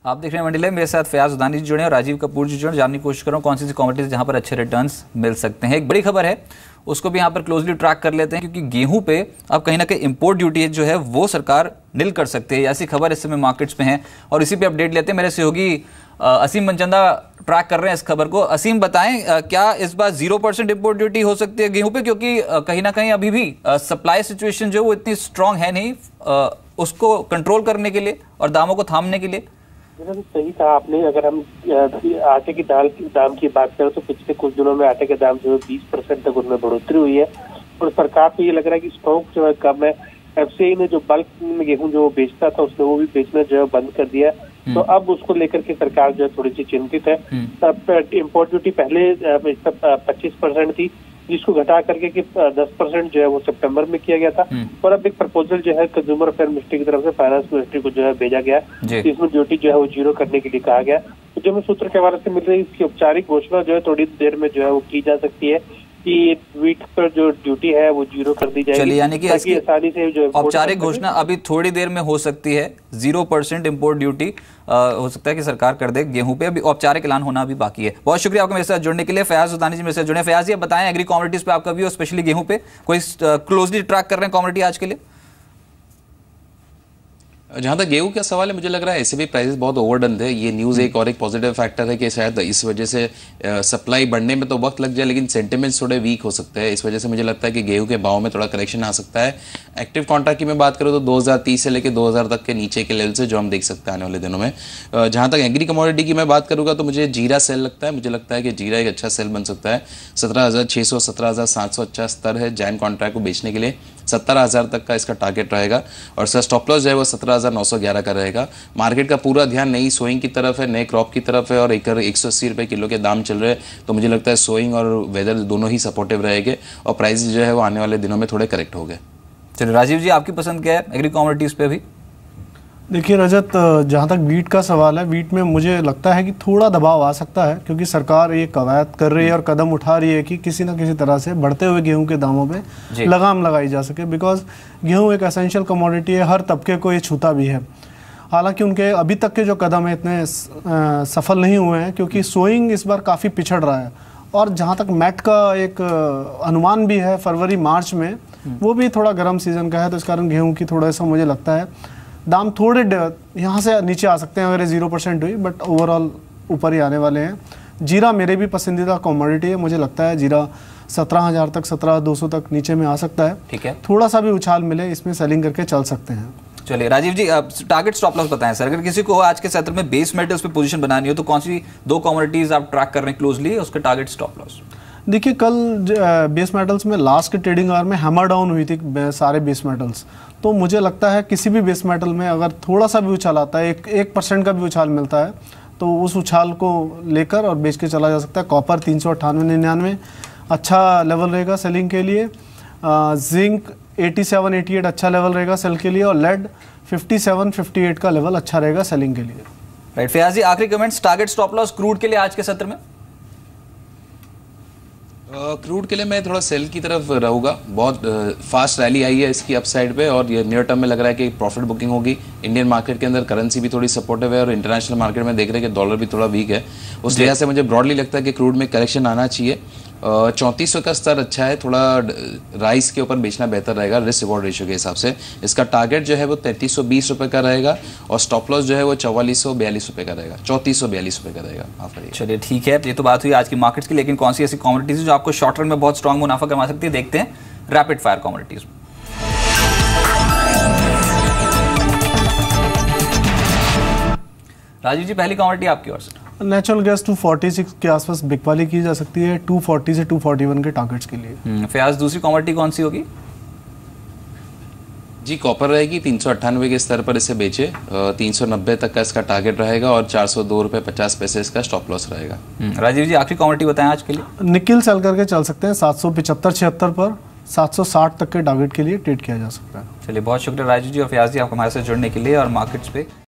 आप देख रहे हैं मंडी लाइव, मेरे साथ फयाज उदानी जी जुड़े और राजीव कपूर जी जुड़े। जानने की कोशिश कर रहा हूँ कौन सी कमोडिटीज जहाँ पर अच्छे रिटर्न्स मिल सकते हैं। एक बड़ी खबर है, उसको भी यहाँ पर क्लोजली ट्रैक कर लेते हैं, क्योंकि गेहूं पे अब कहीं ना कहीं इंपोर्ट ड्यूटी जो है वो सरकार निल कर सकती है। ऐसी खबर इस समय मार्केट्स में है और इसी पे अपडेट लेते हैं। मेरे सहयोगी असीम मनचंदा ट्रैक कर रहे हैं इस खबर को। असीम बताएं, क्या इस बार 0% इंपोर्ट ड्यूटी हो सकती है गेहूं पे, क्योंकि कहीं ना कहीं अभी भी सप्लाई सिचुएशन जो वो इतनी स्ट्रांग है नहीं उसको कंट्रोल करने के लिए और दामों को थामने के लिए। सही कहा आपने। अगर हम आटे की दाम की बात करें तो पिछले कुछ दिनों में आटे के दाम जो है 20% तक उनमें बढ़ोतरी हुई है और सरकार को ये लग रहा है कि स्टॉक जो है कम है। एफसीआई ने जो बल्क में गेहूं जो बेचता था उसने वो भी बेचना जो है बंद कर दिया, तो अब उसको लेकर के सरकार जो है थोड़ी सी चिंतित है। तब इम्पोर्ट ड्यूटी पहले 25% थी, जिसको घटा करके कि 10% जो है वो सितंबर में किया गया था और अब एक प्रपोजल जो है कंज्यूमर अफेयर मिनिस्ट्री की तरफ से फाइनेंस मिनिस्ट्री को जो है भेजा गया, इसमें ड्यूटी जो है वो 0 करने के लिए कहा गया। तो जो हमें सूत्र के हवाले से मिल रही है, इसकी औपचारिक घोषणा जो है थोड़ी देर में जो है वो की जा सकती है कि वीट पर जो ड्यूटी है वो 0 कर दी जाएगी। चलिए, यानी कि आसानी से जो औपचारिक घोषणा अभी थोड़ी देर में हो सकती है। 0% इंपोर्ट ड्यूटी हो सकता है कि सरकार कर दे गेहूं पे। अभी औपचारिक ऐलान होना अभी बाकी है। बहुत शुक्रिया आपका मेरे साथ जुड़ने के लिए। फयाज उदानी जी मेरे साथ जुड़े। फयाज जी, बताएं एग्री कमोडिटीज पे आपका व्यू, स्पेशली गेहूं पे कोई क्लोजली ट्रैक कर रहे हैं कमोडिटी आज के लिए? जहां तक गेहूं का सवाल है, मुझे लग रहा है ऐसे भी प्राइसेस बहुत ओवरडन थे। ये न्यूज़ एक और एक पॉजिटिव फैक्टर है कि शायद इस वजह से सप्लाई बढ़ने में तो वक्त लग जाए, लेकिन सेंटिमेंट्स थोड़े वीक हो सकते हैं। इस वजह से मुझे लगता है कि गेहूं के भाव में थोड़ा करेक्शन आ सकता है। एक्टिव कॉन्ट्रैक्ट की मैं बात करूँ तो 2030 से लेकर 2000 तक के नीचे के लेवल से जो हम देख सकते हैं आने वाले दिनों में। जहाँ तक एग्री कमोडिटी की मैं बात करूँगा तो मुझे जीरा सेल लगता है। मुझे लगता है कि जीरा एक अच्छा सेल बन सकता है। 17,600 17,700 अच्छा स्तर है जैन कॉन्ट्रैक्ट को बेचने के लिए। 17,000 तक का इसका टारगेट रहेगा और इसका स्टॉप लॉस जो है वो 17,911 का रहेगा। मार्केट का पूरा ध्यान नई सोइंग की तरफ है, नए क्रॉप की तरफ है और 180 रुपये किलो के दाम चल रहे हैं। तो मुझे लगता है सोइंग और वेदर दोनों ही सपोर्टिव रहेंगे और प्राइस जो है वो आने वाले दिनों में थोड़े करेक्ट हो गए। चलिए राजीव जी, आपकी पसंद क्या है एग्री कमोडिटीज पे? अभी देखिए रजत, जहाँ तक वीट का सवाल है, वीट में मुझे लगता है कि थोड़ा दबाव आ सकता है, क्योंकि सरकार ये कवायद कर रही है और कदम उठा रही है कि किसी न किसी तरह से बढ़ते हुए गेहूं के दामों पे लगाम लगाई जा सके। बिकॉज गेहूं एक एसेंशियल कमोडिटी है, हर तबके को ये छूता भी है। हालांकि उनके अभी तक के जो कदम है इतने सफल नहीं हुए हैं, क्योंकि सोइंग इस बार काफ़ी पिछड़ रहा है। और जहाँ तक मैट का एक अनुमान भी है फरवरी मार्च में, वो भी थोड़ा गर्म सीजन का है, तो इस कारण गेहूँ की थोड़ा सा मुझे लगता है दाम थोड़े यहाँ से नीचे आ सकते हैं अगर ये 0% हुई, बट ओवरऑल ऊपर ही आने वाले हैं। जीरा मेरे भी पसंदीदा कमोडिटी है। मुझे लगता है जीरा 17,000 तक, 17,200 तक नीचे में आ सकता है। ठीक है, थोड़ा सा भी उछाल मिले इसमें सेलिंग करके चल सकते हैं। चलिए Rajeev ji, target stop loss बताएं सर। अगर किसी को आज के सत्र में बेस मेटल्स पे पोजीशन बनानी हो तो कौन सी 2 कमोडिटीज आप ट्रैक कर रहे हैं क्लोजली, उसका टारगेट स्टॉप लॉस? देखिए, कल बेस मेटल्स में लास्ट के ट्रेडिंग आवर में हैमर डाउन हुई थी सारे बेस मेटल्स। तो मुझे लगता है किसी भी बेस मेटल में अगर थोड़ा सा भी उछाल आता है, 1% का भी उछाल मिलता है, तो उस उछाल को लेकर और बेच के चला जा सकता है। कॉपर 398-99 अच्छा लेवल रहेगा सेलिंग के लिए। जिंक 87-88 अच्छा लेवल रहेगा सेल के लिए और लेड 57-58 का लेवल अच्छा रहेगा सेलिंग के लिए। राइट, फयाज जी आखिरी comments, target stop loss crude के लिए आज के सत्र में? क्रूड के लिए मैं थोड़ा सेल की तरफ रहूँगा। बहुत फास्ट रैली आई है इसकी अपसाइड पे और ये नियर टर्म में लग रहा है कि प्रॉफिट बुकिंग होगी। इंडियन मार्केट के अंदर करेंसी भी थोड़ी सपोर्टिव है और इंटरनेशनल मार्केट में देख रहे हैं कि डॉलर भी थोड़ा वीक है। उस लिहाज से मुझे ब्रॉडली लगता है कि क्रूड में करेक्शन आना चाहिए। 3400 का स्तर अच्छा है, थोड़ा राइस के ऊपर बेचना बेहतर रहेगा रिस्क रिवॉर्ड रेशियो के हिसाब से। इसका टारगेट जो है वो 3320 रुपये का रहेगा और स्टॉप लॉस जो है वो 4442 रुपये का रहेगा, 3442 रुपये का रहेगा। माफ करिए। चलिए ठीक है, ये तो बात हुई आज की मार्केट्स की, लेकिन कौन सी ऐसी कमोडिटीज जो आपको शॉर्ट रन में बहुत स्ट्रॉन्ग मुनाफा कमा सकती है, देखते हैं rapid fire commodities. Rajeev ji, पहली कमोडिटी आपकी ओर से? नेचुरल गैस 246 के आसपास बिकवाली की जा सकती है 240 से 241 के टारगेट्स के लिए। फयाज, दूसरी कमोडिटी कौन सी होगी? जी, कॉपर रहेगी 398 के स्तर पर इसे बेचे। 390 तक का इसका टारगेट रहेगा और 402 रुपये 50 पैसे इसका स्टॉप लॉस रहेगा। राजीव जी, आखिरी कमोडिटी बताएं आज के लिए? निकिल सेल करके चल सकते हैं 775-76 पर, 760 तक के टारगेट के लिए ट्रेड किया जा सकता है। चलिए बहुत शुक्रिया राजीव जी और फयाज जी, आप हमारे साथ जुड़ने के लिए और मार्केट्स पे